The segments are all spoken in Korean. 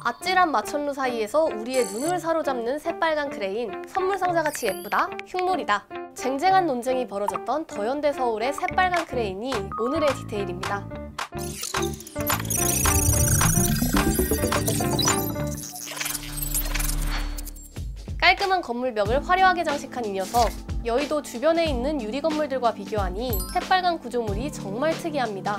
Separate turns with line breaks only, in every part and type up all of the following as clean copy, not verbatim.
아찔한 마천루 사이에서 우리의 눈을 사로잡는 새빨간 크레인, 선물 상자같이 예쁘다, 흉물이다. 쟁쟁한 논쟁이 벌어졌던 더현대 서울의 새빨간 크레인이 오늘의 디테일입니다. 깔끔한 건물벽을 화려하게 장식한 이 녀석. 여의도 주변에 있는 유리 건물들과 비교하니 새빨간 구조물이 정말 특이합니다.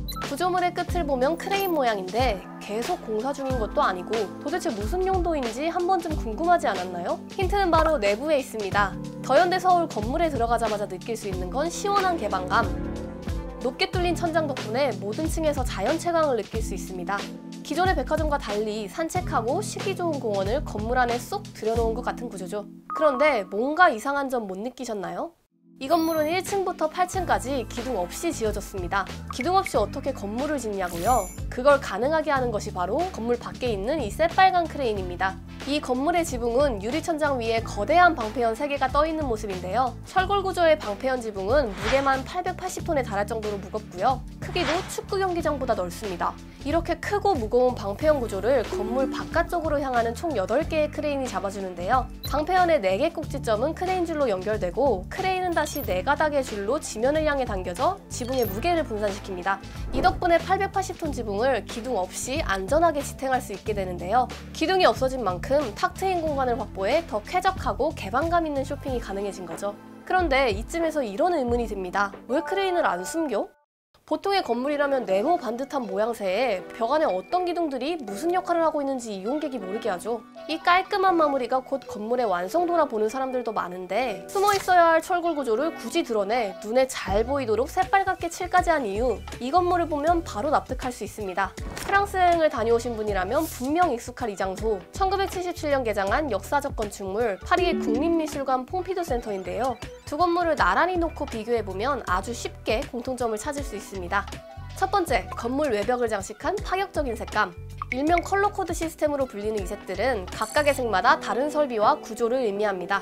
구조물의 끝을 보면 크레인 모양인데 계속 공사 중인 것도 아니고 도대체 무슨 용도인지 한 번쯤 궁금하지 않았나요? 힌트는 바로 내부에 있습니다. 더현대 서울 건물에 들어가자마자 느낄 수 있는 건 시원한 개방감. 높게 뚫린 천장 덕분에 모든 층에서 자연 채광을 느낄 수 있습니다. 기존의 백화점과 달리 산책하고 쉬기 좋은 공원을 건물 안에 쏙 들여놓은 것 같은 구조죠. 그런데 뭔가 이상한 점 못 느끼셨나요? 이 건물은 1층부터 8층까지 기둥 없이 지어졌습니다. 기둥 없이 어떻게 건물을 짓냐고요? 그걸 가능하게 하는 것이 바로 건물 밖에 있는 이 새빨간 크레인입니다. 이 건물의 지붕은 유리천장 위에 거대한 방패연 3개가 떠있는 모습인데요. 철골 구조의 방패연 지붕은 무게만 880톤에 달할 정도로 무겁고요. 크기도 축구 경기장보다 넓습니다. 이렇게 크고 무거운 방패연 구조를 건물 바깥쪽으로 향하는 총 8개의 크레인이 잡아주는데요. 방패연의 4개 꼭지점은 크레인 줄로 연결되고 크레인은 다시 4가닥의 줄로 지면을 향해 당겨져 지붕의 무게를 분산시킵니다. 이 덕분에 880톤 지붕을 기둥 없이 안전하게 지탱할 수 있게 되는데요. 기둥이 없어진 만큼 탁 트인 공간을 확보해 더 쾌적하고 개방감 있는 쇼핑이 가능해진 거죠. 그런데 이쯤에서 이런 의문이 듭니다. 왜 크레인을 안 숨겨? 보통의 건물이라면 네모 반듯한 모양새에 벽 안에 어떤 기둥들이 무슨 역할을 하고 있는지 이용객이 모르게 하죠. 이 깔끔한 마무리가 곧 건물의 완성도라 보는 사람들도 많은데 숨어 있어야 할 철골 구조를 굳이 드러내 눈에 잘 보이도록 새빨갛게 칠까지 한 이유, 이 건물을 보면 바로 납득할 수 있습니다. 프랑스 여행을 다녀오신 분이라면 분명 익숙할 이 장소, 1977년 개장한 역사적 건축물 파리의 국립미술관 퐁피두 센터인데요. 두 건물을 나란히 놓고 비교해보면 아주 쉽게 공통점을 찾을 수 있습니다. 첫 번째, 건물 외벽을 장식한 파격적인 색감. 일명 컬러 코드 시스템으로 불리는 이 색들은 각각의 색마다 다른 설비와 구조를 의미합니다.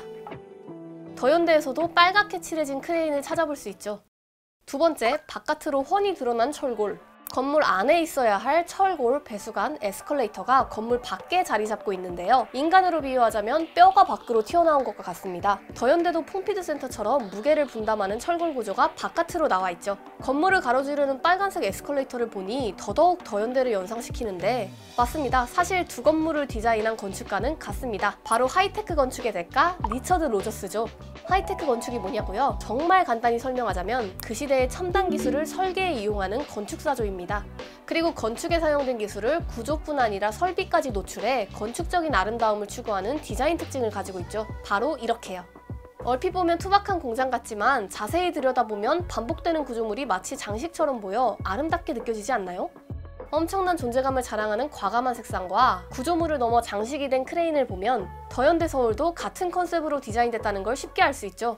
더현대에서도 빨갛게 칠해진 크레인을 찾아볼 수 있죠. 두 번째, 바깥으로 훤히 드러난 철골. 건물 안에 있어야 할 철골, 배수관, 에스컬레이터가 건물 밖에 자리 잡고 있는데요. 인간으로 비유하자면 뼈가 밖으로 튀어나온 것과 같습니다. 더현대도 퐁피두 센터처럼 무게를 분담하는 철골 구조가 바깥으로 나와 있죠. 건물을 가로지르는 빨간색 에스컬레이터를 보니 더더욱 더현대를 연상시키는데 맞습니다. 사실 두 건물을 디자인한 건축가는 같습니다. 바로 하이테크 건축의 대가 리처드 로저스죠. 하이테크 건축이 뭐냐고요? 정말 간단히 설명하자면 그 시대의 첨단 기술을 설계에 이용하는 건축사조입니다. 그리고 건축에 사용된 기술을 구조뿐 아니라 설비까지 노출해 건축적인 아름다움을 추구하는 디자인 특징을 가지고 있죠. 바로 이렇게요. 얼핏 보면 투박한 공장 같지만 자세히 들여다보면 반복되는 구조물이 마치 장식처럼 보여 아름답게 느껴지지 않나요? 엄청난 존재감을 자랑하는 과감한 색상과 구조물을 넘어 장식이 된 크레인을 보면 더현대 서울도 같은 컨셉으로 디자인됐다는 걸 쉽게 알 수 있죠.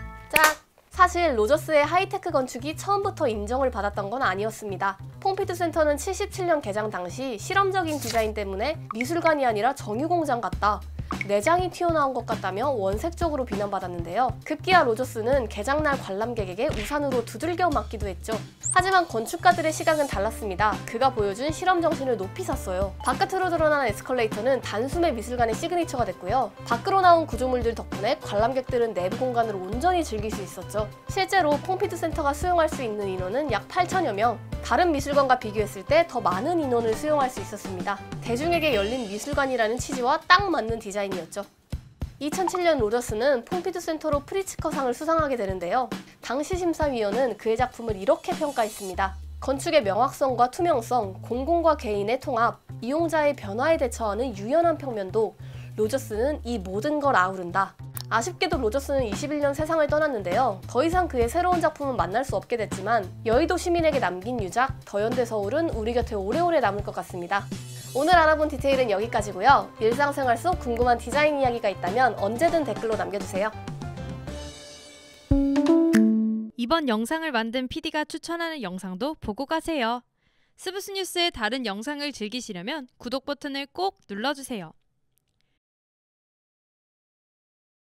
짝! 사실 로저스의 하이테크 건축이 처음부터 인정을 받았던 건 아니었습니다. 퐁피두 센터는 77년 개장 당시 실험적인 디자인 때문에 미술관이 아니라 정유공장 같다, 내장이 튀어나온 것 같다며 원색적으로 비난받았는데요. 급기야 로저스는 개장날 관람객에게 우산으로 두들겨 맞기도 했죠. 하지만 건축가들의 시각은 달랐습니다. 그가 보여준 실험 정신을 높이 샀어요. 바깥으로 드러나는 에스컬레이터는 단숨에 미술관의 시그니처가 됐고요. 밖으로 나온 구조물들 덕분에 관람객들은 내부 공간을 온전히 즐길 수 있었죠. 실제로 퐁피두 센터가 수용할 수 있는 인원은 약 8천여 명. 다른 미술관과 비교했을 때 더 많은 인원을 수용할 수 있었습니다. 대중에게 열린 미술관이라는 취지와 딱 맞는 디자인이었죠. 2007년 로저스는 퐁피두 센터로 프리츠커상을 수상하게 되는데요. 당시 심사위원은 그의 작품을 이렇게 평가했습니다. 건축의 명확성과 투명성, 공공과 개인의 통합, 이용자의 변화에 대처하는 유연한 평면도, 로저스는 이 모든 걸 아우른다. 아쉽게도 로저스는 21년 세상을 떠났는데요. 더 이상 그의 새로운 작품은 만날 수 없게 됐지만 여의도 시민에게 남긴 유작, 더현대 서울은 우리 곁에 오래오래 남을 것 같습니다. 오늘 알아본 디테일은 여기까지고요. 일상생활 속 궁금한 디자인 이야기가 있다면 언제든 댓글로 남겨주세요.
이번 영상을 만든 PD가 추천하는 영상도 보고 가세요. 스브스 뉴스의 다른 영상을 즐기시려면 구독 버튼을 꼭 눌러주세요.